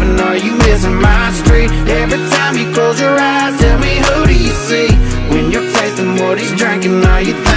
driving? Are you missing my street? Every time you close your eyes, tell me, who do you see? When you're tasting what he's drinking, are you thinking